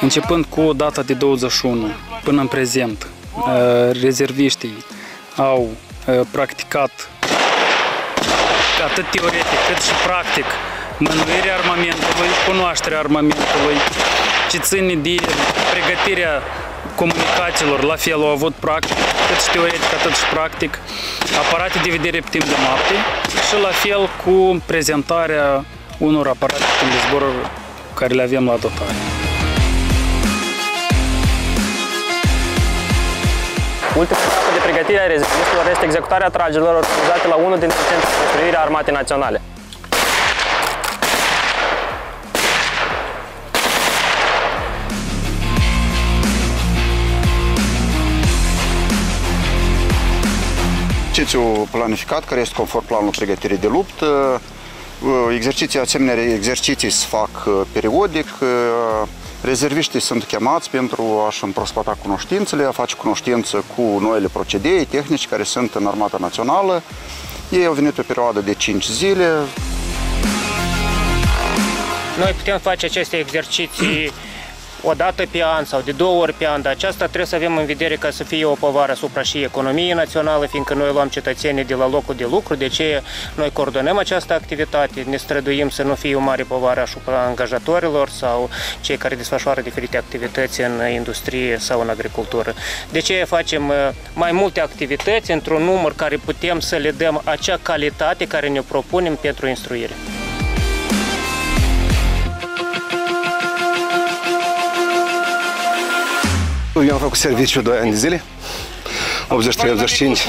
Începând cu data de 21 până în prezent, rezerviștii au practicat atât teoretic cât și practic mânuirea armamentului, cunoașterea armamentului, ce ține de pregătirea comunicațiilor, la fel au avut practic, cât și teoretic, atât și practic, aparate de vedere pe timp de noapte și la fel cu prezentarea unor aparate pe timp de zbor care le avem la dotare. Ultima etapă de pregătire a rezervistilor este executarea tragerilor organizate la unul dintre centrele de instruire a Armatei Naționale. Exercițiul planificat, care este conform planului pregătirii de luptă, asemenea exerciții se fac periodic, rezerviștii sunt chemați pentru a-și împrospăta cunoștințele, a face cunoștință cu noile procedee, tehnici care sunt în Armata Națională. Ei au venit pe perioadă de 5 zile. Noi putem face aceste exerciții o dată pe an sau de 2 ori pe an, dar aceasta trebuie să avem în vedere ca să fie o povară asupra și economiei naționale, fiindcă noi luăm cetățenii de la locul de lucru, de ce noi coordonăm această activitate, ne străduim să nu fie o mare povară asupra angajatorilor sau cei care desfășoară diferite activități în industrie sau în agricultură. De ce facem mai multe activități într-un număr care putem să le dăm acea calitate care ne propunem pentru instruire. Eu am făcut serviciu 2 ani de zile, 83-85,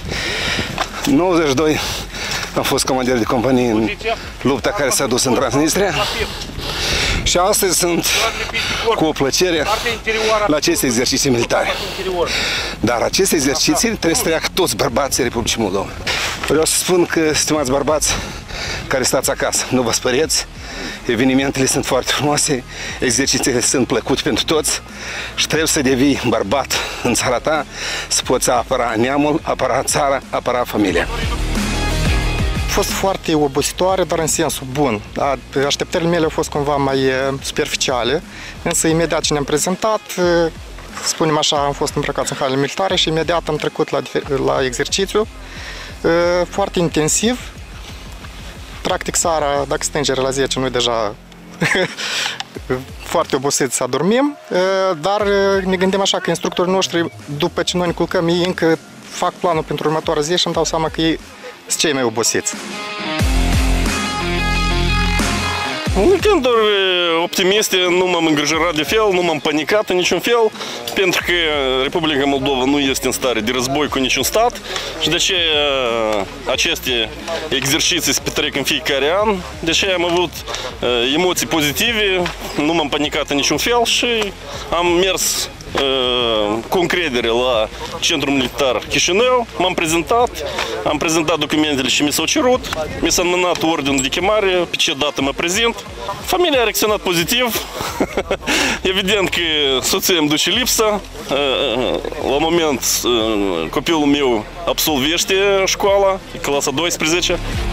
92 am fost comandeur de companie în lupta care s-a dus în Transnistria și astăzi sunt cu o plăcere la aceste exerciții militare. Dar aceste exerciții trebuie să treacă toți bărbații Republicii Moldova. Vreau să spun că, stimați bărbați care stați acasă, nu vă spăreți, evenimentele sunt foarte frumoase, exercițiile sunt plăcute pentru toți și trebuie să devii bărbat în țara ta, să poți apăra neamul, apăra țara, apăra familia. A fost foarte obositoare, dar în sensul bun. Așteptările mele au fost cumva mai superficiale, însă imediat ce ne-am prezentat, spunem așa, am fost îmbrăcați în hainele militare și imediat am trecut la exercițiu, foarte intensiv. Practic seara, dacă stângere la 10, noi deja foarte obosiți să adormim, dar ne gândim așa că instructorii noștri, după ce noi ne culcăm, ei încă fac planul pentru următoarea zi și îmi dau seama că ei sunt cei mai obosiți. În gânduri optimiste, nu m-am îngrijorat de fel, nu m-am panicat în niciun fel, pentru că Republica Moldova nu este în stare de război cu niciun stat și de aceea aceste exerciții se petrec în fiecare an, de aceea am avut emoții pozitive, nu m-am panicat în niciun fel și am mers cu încredere la Centrul Militar Chișinău, am prezentat documentele și mi s-au cerut, mi s-a înmânat ordinul de chemare, pe ce dată mă prezint. Familia a reacționat pozitiv, evident că soția îmi duce lipsa, la moment copilul meu absolvește școala, clasa 12.